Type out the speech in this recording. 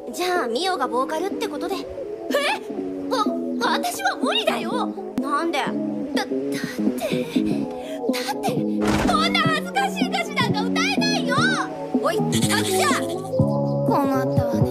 じゃあミオがボーカルってことで。私は無理だよ。なんで？だってこんな恥ずかしい歌詞なんか歌えないよ。おい、タクちゃん。困ったわね。